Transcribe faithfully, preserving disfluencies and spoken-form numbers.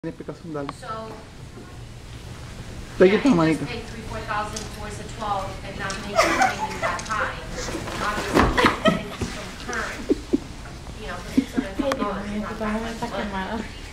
explicación, dale. So, Take yeah, your time, you manita. just pay three, four thousand towards the twelve and not make the payment that high. Obviously, it's from current, you know, for six hundred dollars. Ay, Dios mío, tú estás en esta quemada.